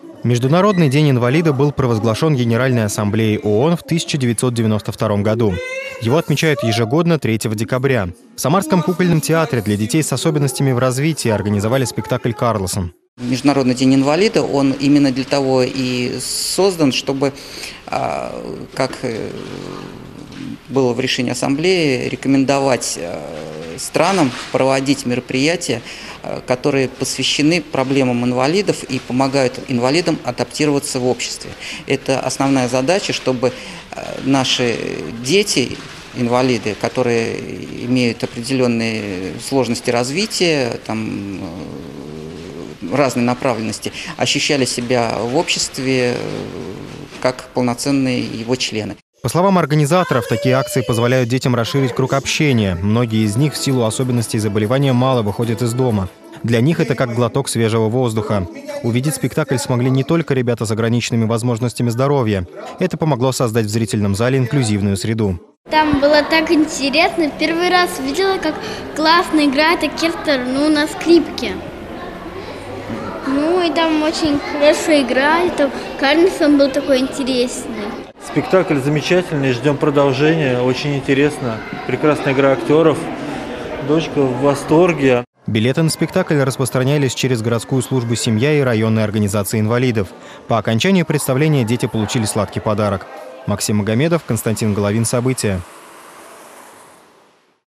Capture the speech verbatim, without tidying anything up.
Международный день инвалида был провозглашен Генеральной Ассамблеей ООН в тысяча девятьсот девяносто втором году. Его отмечают ежегодно третьего декабря. В Самарском кукольном театре для детей с особенностями в развитии организовали спектакль «Карлсон». Международный день инвалида, он именно для того и создан, чтобы, как было в решении Ассамблеи, рекомендовать странам проводить мероприятия, которые посвящены проблемам инвалидов и помогают инвалидам адаптироваться в обществе. Это основная задача, чтобы наши дети, инвалиды, которые имеют определенные сложности развития, там, разной направленности, ощущали себя в обществе как полноценные его члены. По словам организаторов, такие акции позволяют детям расширить круг общения. Многие из них в силу особенностей заболевания мало выходят из дома. Для них это как глоток свежего воздуха. Увидеть спектакль смогли не только ребята с ограниченными возможностями здоровья. Это помогло создать в зрительном зале инклюзивную среду. Там было так интересно. Первый раз видела, как классно играет оркестр, ну, на скрипке. Ну и там очень хорошо играет. Там Карлсон был такой интересный. Спектакль замечательный, ждем продолжения, очень интересно. Прекрасная игра актеров, дочка в восторге. Билеты на спектакль распространялись через городскую службу «Семья» и районные организации инвалидов. По окончании представления дети получили сладкий подарок. Максим Магомедов, Константин Головин. События.